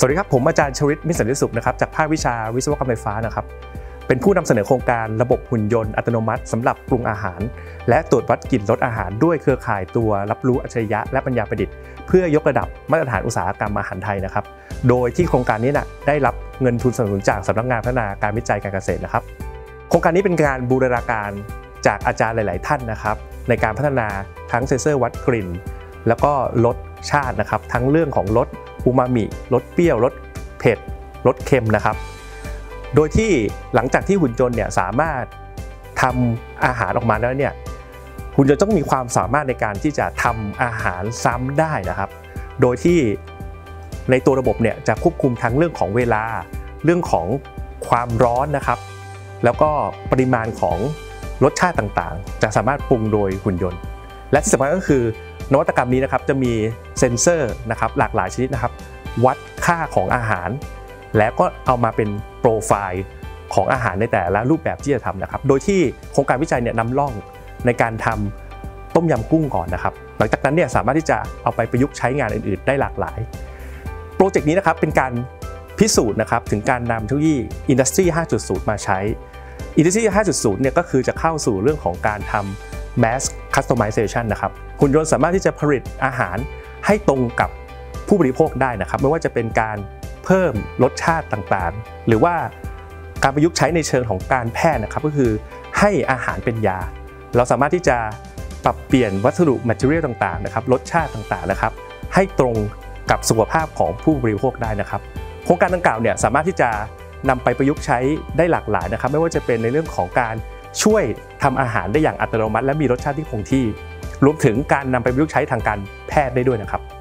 สวัสดีครับผมอาจารย์ชริต มิตรสันติสุขนะครับจากภาควิชาวิศวกรรมไฟฟ้านะครับเป็นผู้นำเสนอโครงการระบบหุ่นยนต์อัตโนมัติสำหรับปรุงอาหารและตรวจวัดกลิ่นรสอาหารด้วยเครือข่ายตัวรับรู้อัจฉริยะและปัญญาประดิษฐ์เพื่อยกระดับมาตรฐานอุตสาหกรรมอาหารไทยนะครับโดยที่โครงการนี้ได้รับเงินทุนสนับสนุนจากสำนักงานพัฒนาการวิจัยการเกษตรนะครับโครงการนี้เป็นการบูรณาการจากอาจารย์หลายๆท่านนะครับในการพัฒนาทั้งเซ็นเซอร์วัดกลิ่นแล้วก็รสชาตินะครับทั้งเรื่องของรสอูมามิรสเปรี้ยวรสเผ็ดรสเค็มนะครับโดยที่หลังจากที่หุ่นยนต์เนี่ยสามารถทำอาหารออกมาแล้วเนี่ยหุ่นยนต์ต้องมีความสามารถในการที่จะทำอาหารซ้ำได้นะครับโดยที่ในตัวระบบเนี่ยจะควบคุมทั้งเรื่องของเวลาเรื่องของความร้อนนะครับแล้วก็ปริมาณของรสชาติต่างๆจะสามารถปรุงโดยหุ่นยนต์และที่สำคัญก็คือนวัตกรรมนี้นะครับจะมีเซ็นเซอร์นะครับหลากหลายชนิดนะครับวัดค่าของอาหารแล้วก็เอามาเป็นโปรไฟล์ของอาหารในแต่ละรูปแบบที่จะทำนะครับโดยที่โครงการวิจัยเนี่ยนำร่องในการทำต้มยำกุ้งก่อนนะครับหลังจากนั้นเนี่ยสามารถที่จะเอาไปประยุกต์ใช้งานอื่นๆได้หลากหลายโปรเจกต์นี้นะครับเป็นการพิสูจน์นะครับถึงการนำเทคโนโลยี Industry 5.0 มาใช้ Industry 5.0 เนี่ยก็คือจะเข้าสู่เรื่องของการทำ Mass Customization นะครับหุ่นยนต์สามารถที่จะผลิตอาหารให้ตรงกับผู้บริโภคได้นะครับไม่ว่าจะเป็นการเพิ่มรสชาติต่างๆหรือว่าการประยุกต์ใช้ในเชิงของการแพทย์นะครับก็คือให้อาหารเป็นยาเราสามารถที่จะปรับเปลี่ยนวัสดุ material ต่างๆนะครับรสชาติต่างๆนะครับให้ตรงกับสุขภาพของผู้บริโภคได้นะครับโครงการดังกล่าวเนี่ยสามารถที่จะนำไปประยุกต์ใช้ได้หลากหลายนะครับไม่ว่าจะเป็นในเรื่องของการช่วยทำอาหารได้อย่างอัตโนมัติและมีรสชาติที่คงที่รวมถึงการนำไปประยุกต์ใช้ทางการแพทย์ได้ด้วยนะครับ